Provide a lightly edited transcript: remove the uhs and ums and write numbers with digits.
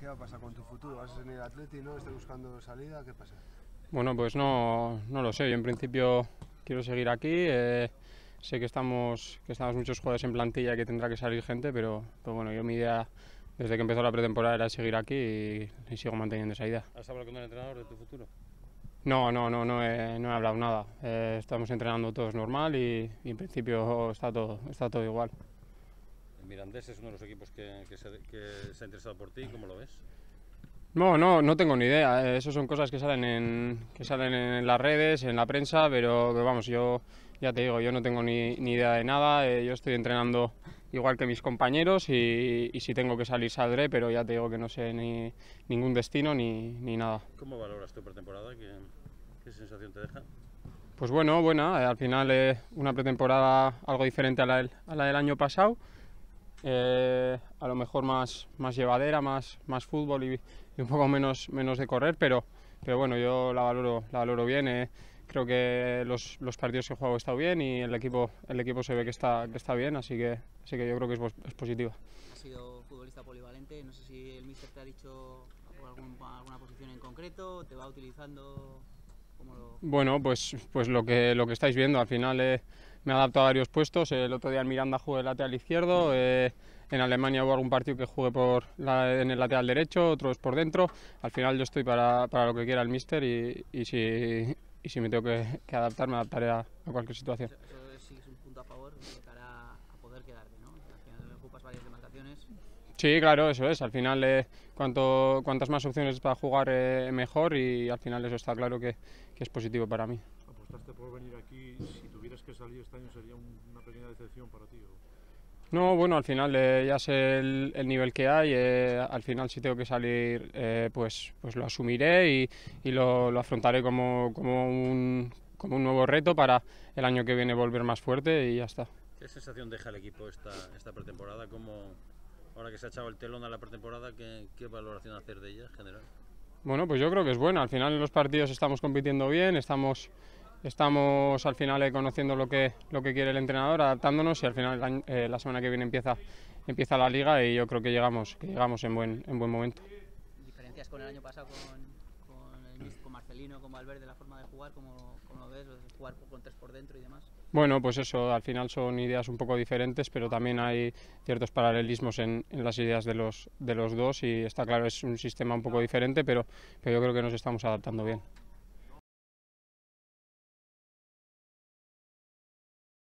¿Qué va a pasar con tu futuro? ¿Vas a ser en el Atleti, no? ¿Estás buscando salida? ¿Qué pasa? Bueno, pues no lo sé. Yo en principio quiero seguir aquí. Sé que estamos muchos jugadores en plantilla y que tendrá que salir gente, pero bueno, yo mi idea desde que empezó la pretemporada era seguir aquí y sigo manteniendo esa idea. ¿Has hablado con el entrenador de tu futuro? No he hablado nada. Estamos entrenando todos normal y en principio está todo igual. El Mirandés es uno de los equipos que se ha interesado por ti. ¿Cómo lo ves? No tengo ni idea. Eso son cosas que salen en las redes, en la prensa, pero vamos, yo ya te digo, yo no tengo ni idea de nada. Yo estoy entrenando igual que mis compañeros y si tengo que salir saldré, pero ya te digo que no sé ni ningún destino ni nada. ¿Cómo valoras tu pretemporada? ¿Qué sensación te deja? Pues bueno, buena. Al final una pretemporada algo diferente a la del año pasado. A lo mejor más llevadera, más fútbol y un poco menos de correr, pero bueno, yo la valoro bien. Creo que los partidos que he jugado he estado bien y el equipo se ve que está bien, así que yo creo que es positivo. Has sido futbolista polivalente, no sé si el míster te ha dicho alguna posición en concreto, te va utilizando. Bueno, pues lo que estáis viendo, al final me he adaptado a varios puestos. El otro día en Miranda jugué lateral izquierdo, en Alemania hubo algún partido que jugué en el lateral derecho, otros por dentro. Al final yo estoy para lo que quiera el míster y si me tengo que adaptar, me adaptaré a cualquier situación. Eso sí es un punto a favor de cara a poder quedarte, ¿no? Al final ocupas varias demarcaciones. Sí, claro, eso es. Al final, cuantas más opciones para jugar, mejor, y al final eso está claro que es positivo para mí. ¿Apostaste por venir aquí? Si tuvieras que salir este año, ¿sería una pequeña decepción para ti? No, bueno, al final ya sé el nivel que hay. Al final, si tengo que salir, pues lo asumiré y lo afrontaré como un nuevo reto para el año que viene volver más fuerte y ya está. ¿Qué sensación deja el equipo esta pretemporada? Ahora que se ha echado el telón a la pretemporada, ¿qué valoración hacer de ella en general? Bueno, pues yo creo que es buena. Al final en los partidos estamos compitiendo bien, estamos al final conociendo lo que quiere el entrenador, adaptándonos, y al final la semana que viene empieza la liga y yo creo que llegamos en buen momento. ¿Diferencias con el año pasado con Marcelino, con Valverde, la forma de jugar? ¿Cómo lo ves? ¿Jugar con 3 por dentro y demás? Bueno, pues eso, al final son ideas un poco diferentes, pero también hay ciertos paralelismos en las ideas de los dos, y está claro, es un sistema un poco diferente, pero yo creo que nos estamos adaptando bien.